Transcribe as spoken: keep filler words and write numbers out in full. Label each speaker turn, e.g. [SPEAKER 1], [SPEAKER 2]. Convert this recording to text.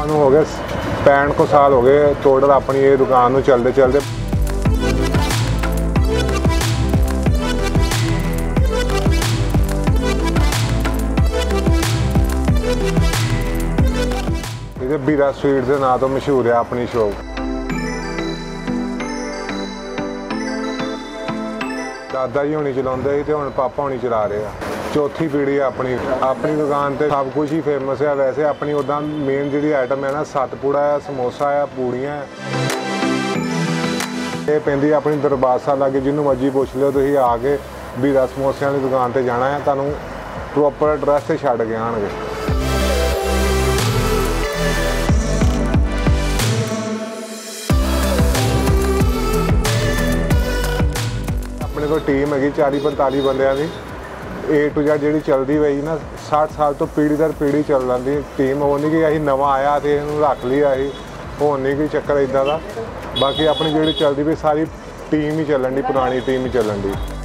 [SPEAKER 1] सानू हो गए पैंठ को साल हो गए टोटल अपनी ये दुकान में चलते चलते। ये बीरा स्वीट के नाम तो मशहूर है अपनी शॉप। दादा जी होनी चलाते तो हुण पापा होनी चला रहे हैं। चौथी पीढ़ी है अपनी अपनी दुकान पे सब कुछ ही फेमस है। वैसे अपनी उदा मेन जी आइटम है ना सतपुड़ा है, समोसा है, पूड़ियाँ है। ये पैंदी अपनी दरबार साहब लागे जिन्हों मर्जी पुछ लो तुसीं आके बीरा समोसिया की दुकान पर जाना है, तुहानूं प्रॉपर एड्रैस से छड्ड के आउणगे। अपने को टीम हैगी चाली पैंताली बंदियां दी ए टू जेड जी चलती पई ना साठ साल तो पीढ़ी दर पीढ़ी चल रही टीम। वो नहीं कि असीं नवा आया तो इहनूं रख लिया असीं, हो नहीं कोई चक्कर इदां दा। बाकी अपनी जी चलती पई सारी टीम ही चलन दी, पुरानी टीम ही चलन दी।